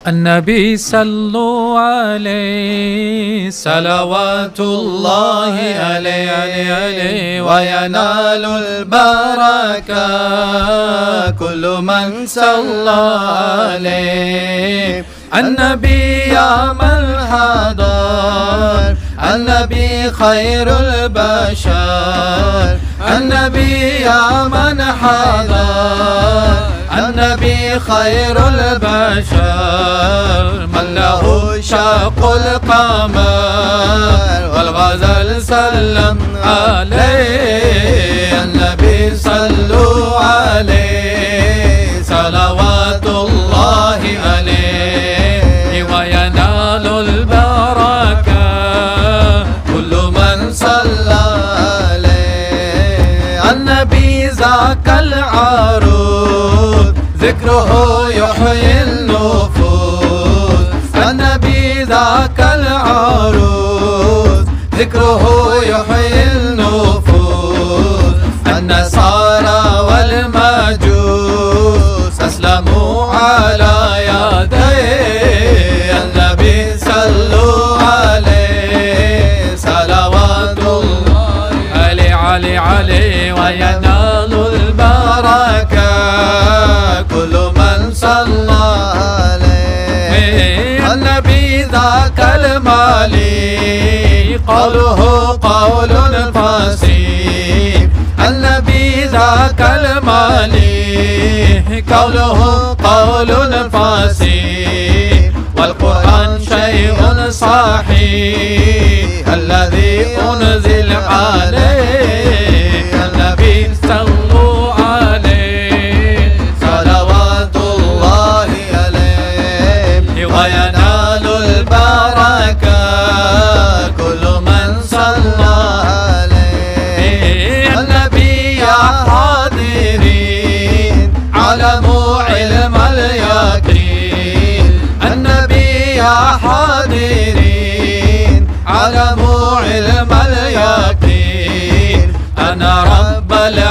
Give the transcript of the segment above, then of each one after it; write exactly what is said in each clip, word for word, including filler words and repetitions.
النبي صلوا عليه صلوات الله عليه عليه وينال البركة كل من صلى عليه. النبي يا من حضر النبي خير البشر النبي يا من حضر النبي خير البشر من له شق القمر والغزل سلم عليه. النبي صلوا عليه صلوات الله عليه وينال البركة كل من صلى عليه. النبي ذاك العروض ذكره يحيي النفوس النبي ذاك العروض ذكره يحيي النفوس. النصارى والمجوس أسلموا على يديه. النبي صلوا عليه صلوات الله عليه عليه عليه وينال البركة كل من صلى عليه. النبي ذاك المالي قوله قول فصيح النبي ذاك المالي قوله قول فصيح والقرآن شيء صحيح الذي أنزل عليه. النبي صلوا عليه صلوات الله عليه وينال البركة كل من صلى عليه. النبي يا حاضرين علموا علم اليقين النبي يا حاضرين علموا علم اليقين. أنا رب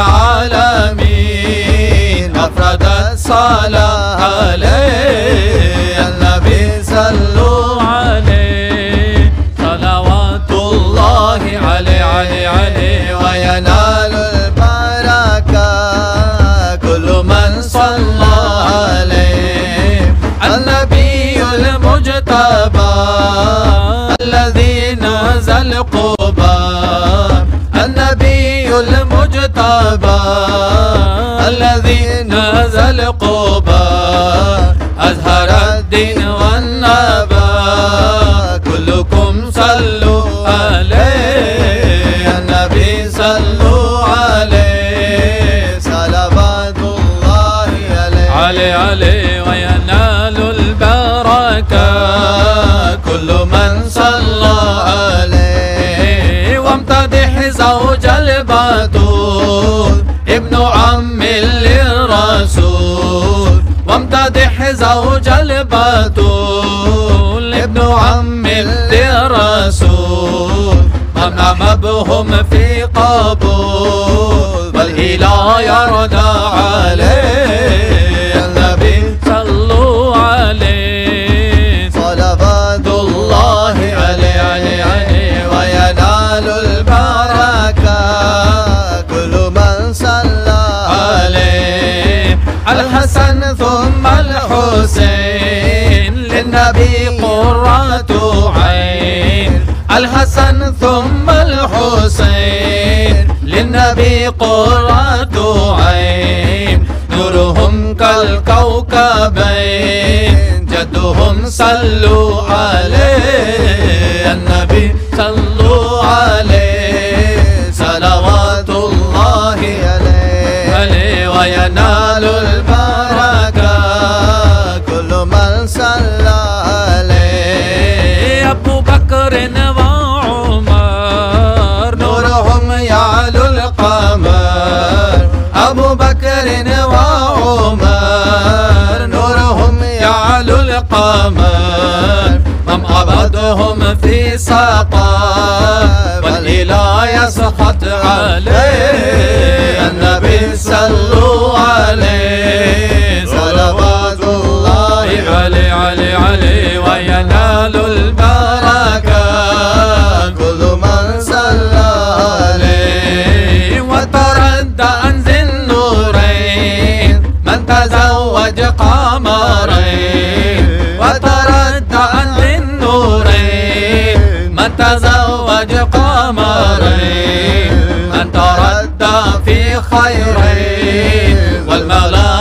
العالمين أفرد الصلاة عليه. النبي صلوا عليه صلوات الله عليه عليه عليه وينال البركة كل من صلى عليه. النبي المجتبى الذي نزل قبى النبي المجتبى الذي نزل قبى أزهر الدين والنبى كلكم صلوا عليه. النبي صلوا عليه صلوات الله عليه عليه عليه وينال البركة كل من صلى عليه. وامتدح زوج البتول ابن عم للرسول وامتدح زوج البتول ابن عم للرسول. منعم بهم في قبول والإله يرضى عليه. النبي صلوا عليه صلوات الله عليه عليه عليه وينال البركة كل من صلى عليه. الحسن ثم الحسين للنبي قرة عين الحسن ثم الحسين للنبي قرة عين. نورهم كالكوكبين جدهم صلوا عليه. النبي صلوا عليه صلوات الله عليه عليه وينال البركة كل من صلى عليه. أبو بكر وعمر نورهم يعلو القمر أبو بكر وعمر نورهم يعلو القمر. من عبدهم في سقا والإله يسخط عليه. النبي صلوا عليه صلوات الله عليه عليه عليه من تزوج قمرين من تردى في خيرين والملائكة